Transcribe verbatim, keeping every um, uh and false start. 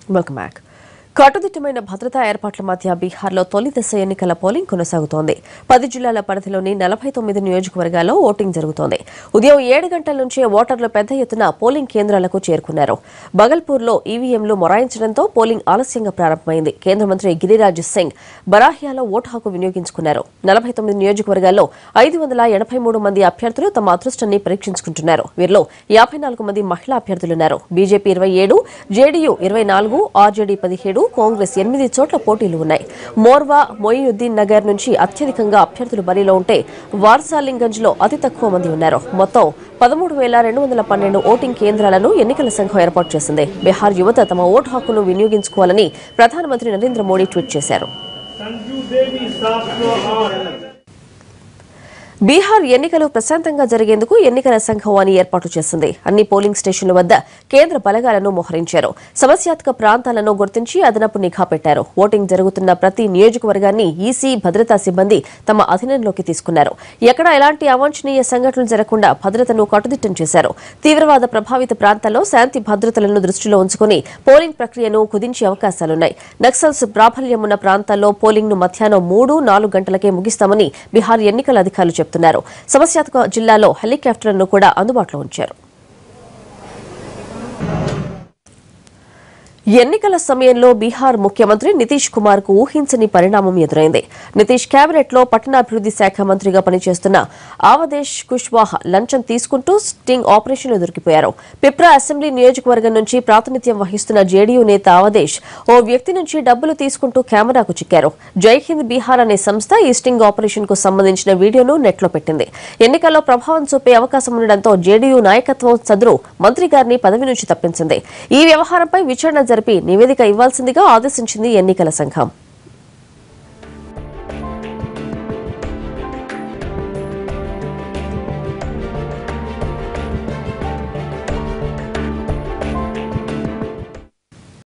Welcome back. కట్టుదిట్టమైన భద్రతా ఏర్పాట్ల మధ్య బీహార్లో తొలి దశ ఎన్నికల పోలింగ్ కొనసాగుతోంది. పది జిల్లాల పరిధిలోని నలభై తొమ్మిది నియోజకవర్గాల్లో ఓటింగ్ జరుగుతోంది. ఉదయం ఏడు గంటల నుంచే ఓటర్లు పెద్ద ఎత్తున పోలింగ్ కేంద్రాలకు చేరుకున్నారు. బగల్పూర్లో ఈవీఎంలు మొరాయించడంతో పోలింగ్ ఆలస్యంగా ప్రారంభమైంది. కేంద్ర మంత్రి గిరిరాజ్ సింగ్ బరాహియాలో ఓటు హక్కు వినియోగించుకున్నారు. నలభై తొమ్మిది నియోజకవర్గాల్లో ఐదు వందల ఎనభై మూడు మంది అభ్యర్థులు తమ అదృష్టాన్ని పరీక్షించుకుంటున్నారు. వీరిలో యాభై నాలుగు మంది మహిళా అభ్యర్థులున్నారు. బీజేపీ ఇరవై ఏడు, జేడీయూ ఇరవై నాలుగు, ఆర్జేడీ పదిహేడు, కాంగ్రెస్ ఎనిమిది చోట్ల పోటీలు ఉన్నాయి. మోర్వా, మొయినుద్దీన్ నగర్ నుంచి అత్యధికంగా అభ్యర్థులు బరిలో ఉంటే వార్సాలింగంజ్ లో అతి తక్కువ మంది ఉన్నారు. మొత్తం పదమూడు వేల రెండు వందల పన్నెండు ఓటింగ్ కేంద్రాలను ఎన్నికల సంఘం ఏర్పాటు చేసింది. బీహార్ యువత తమ ఓటు హక్కును వినియోగించుకోవాలని ప్రధానమంత్రి నరేంద్ర మోడీ ట్వీట్ చేశారు. బీహార్ ఎన్నికలు ప్రశాంతంగా జరిగేందుకు ఎన్నికల సంఘం అని ఏర్పాటు చేసింది. అన్ని పోలింగ్ స్టేషన్ల వద్ద కేంద్ర బలగాలను మోహరించారు. సమస్యాత్మక ప్రాంతాలను గుర్తించి అదనపు నిఘా పెట్టారు. ఓటింగ్ జరుగుతున్న ప్రతి నియోజకవర్గాన్ని ఈసీ భద్రతా సిబ్బంది తమ అధీనంలోకి తీసుకున్నారు. ఎక్కడా ఎలాంటి అవాంఛనీయ సంఘటనలు జరగకుండా భద్రతను కట్టుదిట్టం చేశారు. తీవ్రవాద ప్రభావిత ప్రాంతాల్లో శాంతి భద్రతలను దృష్టిలో ఉంచుకుని పోలింగ్ ప్రక్రియను కుదించే అవకాశాలున్నాయి. నక్సల్స్ ప్రాబల్యం ఉన్న ప్రాంతాల్లో పోలింగ్ ను మధ్యాహ్నం మూడు నాలుగు గంటలకే ముగిస్తామని బీహార్ ఎన్నికల అధికారులు చెబుతున్నారు. సమస్యాత్మక జిల్లాలో హెలికాప్టర్లను కూడా అందుబాటులో ఉంచారు. ఎన్నికల సమయంలో బీహార్ ముఖ్యమంత్రి నితీష్ కుమార్ కు ఊహించని పరిణామం ఎదురైంది. నితీష్ కేబినెట్ లో పట్టణాభివృద్ది శాఖ మంత్రిగా పనిచేస్తున్న ఆవదేశ్ కుష్వాహా లంచం తీసుకుంటూ స్టింగ్ ఆపరేషన్లో దొరికిపోయారు. పిప్రా అసెంబ్లీ నియోజకవర్గం నుంచి ప్రాతినిధ్యం వహిస్తున్న జేడీయూ నేత ఆవదేశ్ ఓ వ్యక్తి నుంచి డబ్బులు తీసుకుంటూ కెమెరాకు చిక్కారు. జైహింద్ బీహార్ అనే సంస్థ ఈ స్టింగ్ ఆపరేషన్ కు సంబంధించిన వీడియోను నెట్లో పెట్టింది. ఎన్నికల్లో ప్రభావం చూపే అవకాశం ఉండడంతో జేడీయూ నాయకత్వం సదరు మంత్రి గారిని పదవి నుంచి తప్పించింది. ఈ వ్యవహారంపై విచారణ జరిపి నివేదిక ఇవ్వాల్సిందిగా ఆదేశించింది ఎన్నికల సంఘం.